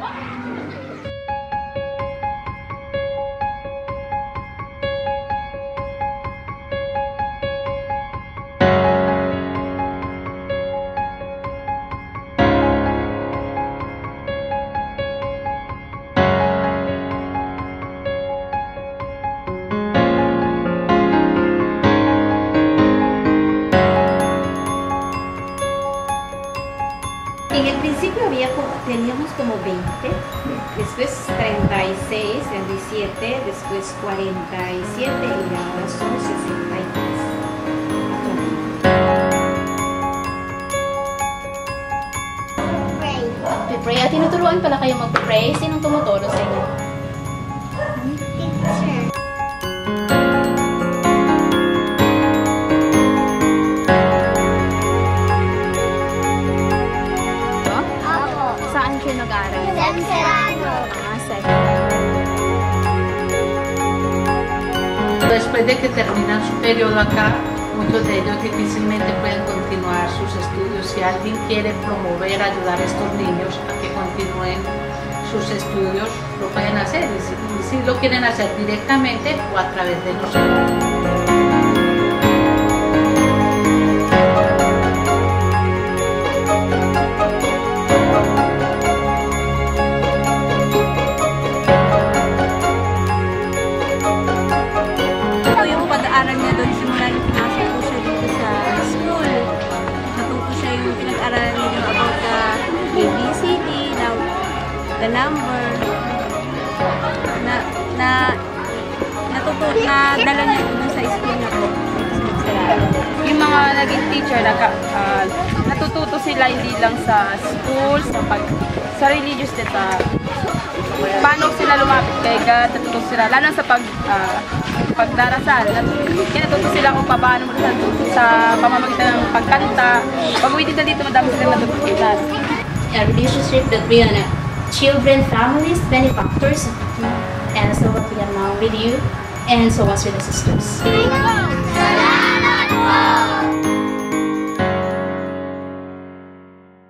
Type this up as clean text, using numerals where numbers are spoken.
Teníamos como 20, después 36, 37, después 47 y ahora son 63. Pray. Tinuturuan pala kayo mag-pray. Sinong tumuturo sa inyo? Teacher. Saan kayo nag-aaral? Después de que terminan su periodo acá, muchos de ellos difícilmente pueden continuar sus estudios. Si alguien quiere promover, ayudar a estos niños a que continúen sus estudios, lo pueden hacer. Y si lo quieren hacer directamente o a través de nosotros. The number na dala niya dun sa school na po. Yung mga naging teacher, natututo sila hindi lang sa school, sa religious data. Paano sila lumapit kay God, natututo sila, lalo sa pagdarasal. Natututo sila kung paano sa pamamagitan ng pagkanta. Pag-uwi din dito, madami sila natutunan. A relationship that we are children, families, benefactors, and so what we are now with you, and so was with the sisters. Salamat po!